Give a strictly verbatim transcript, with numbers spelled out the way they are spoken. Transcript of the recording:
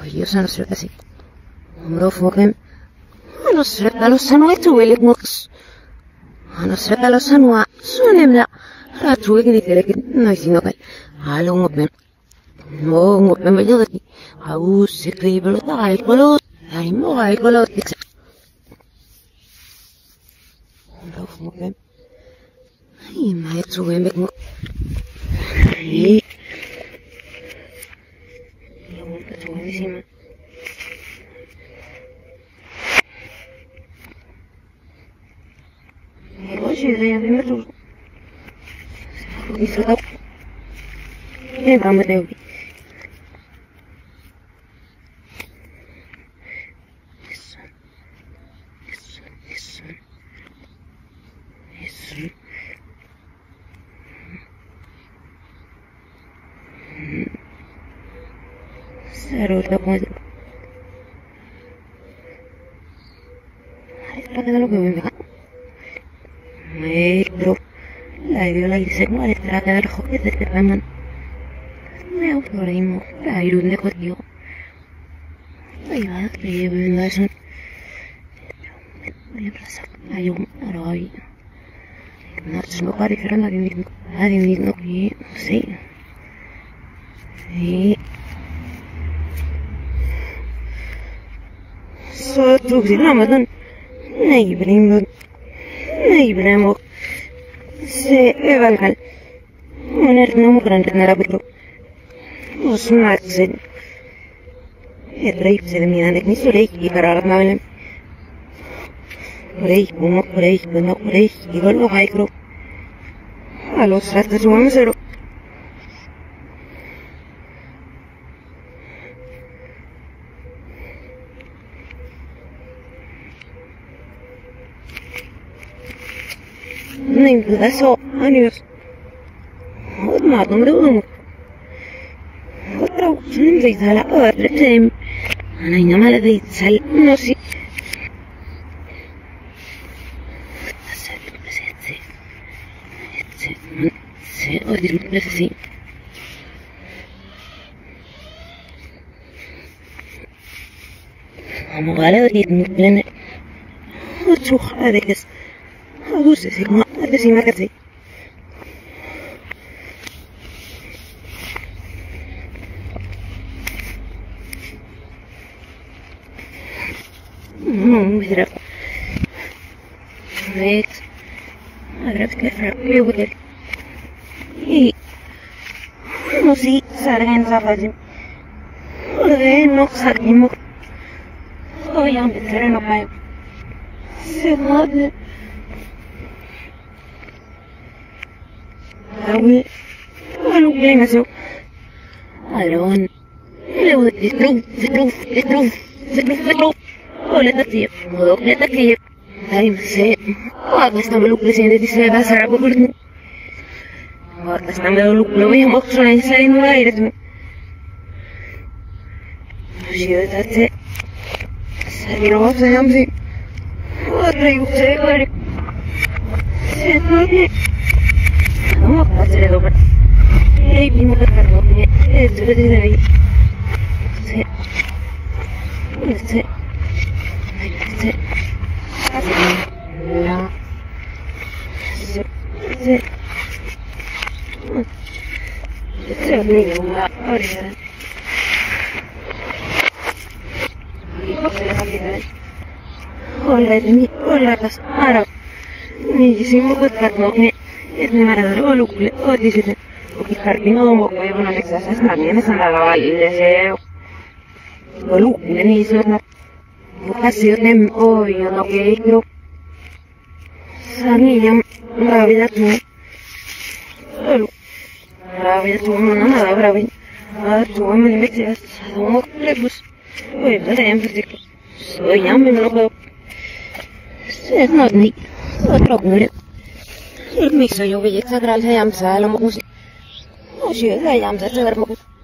Dios, no sé así. Bro, fucking. No sé, da los sanua tu el mux. No sé, da los sanua. Suenemla. Ratu que dice que no hay sino que. Halo ngopen. No, ngopen bello de aquí. Au, se cree, pero da el color. Ay, no, hay color. Bro, fucking. Ay, maestro, ven, ven. Ay. Lo buenísimo. Oye, de mí me lo disfruta. Eh, vamos de hoy. Eso, eso, eso, eso. Cero, lo puedo. Ay, espérate lo que me va. Maestro, la idea la hice como de trata de los juguetes de Batman. Me autorismo, la irún de jodido. Ahí va, le llevo en la zona. Voy a pasar, hay un arroyo. No se me parece nada digno, nada digno que, sí. Sí. Så tog sig Ramadan. Nej, Brimbo. Nej, Brimbo. Se överkall. Hon är nog grande när jag blir. Och smart sen. Ett rejp sen mina nek ni så rejp i karar med. Rejp och rejp och rejp i gol och haikro. Allo svarta så man ser. Nej, det är så. Adios. ما تمرون وترو زيت على أول تيم أنا إنما لدي تسل نفسي تسل بس يتسل يتسل من تسل أودي نفسي أما غالبا دي تمكلنا وتروح هذيك أبوس سيما هذا سيما كذي مدرب ريت أعرف كيف يقول إيه نسي سارين زفاجم وغير نقصر يمك هو يوم بترى نقايم سيد أقول أقول بين أسوق ألون لو تروف تروف تروف تروف تروف ولا تطير ولا تطير هاي مساء واستعمل لوك لسين دي سبب سرب بقولك واستعمل لوك لو هي مقصود إنسان وايد شيء تاتي سريروا سيام سي وتريو سيكاري سيكاري ما قصدي لو بس هي بيموت كاربوني إيه تقدر تدري سي سي لا زي زي زي ولا أريد ولا دني ولا بس أعرف نيجي مقد كرنوني إثني مرة ولا كل أودي جدا وكيكاربينا ومقوي بنا نكساس نعمي مثلا على ولو لأني سوينا vocaciones hoy a lo que yo sabía la vida tú la vida tú no nada bravo nada tú me me dices somos rebus hoy la de énfasis soy ya me lo veo es no ni otro hombre el mixo yo voy a exagerar se llama sala mo si o si es la llama se verbo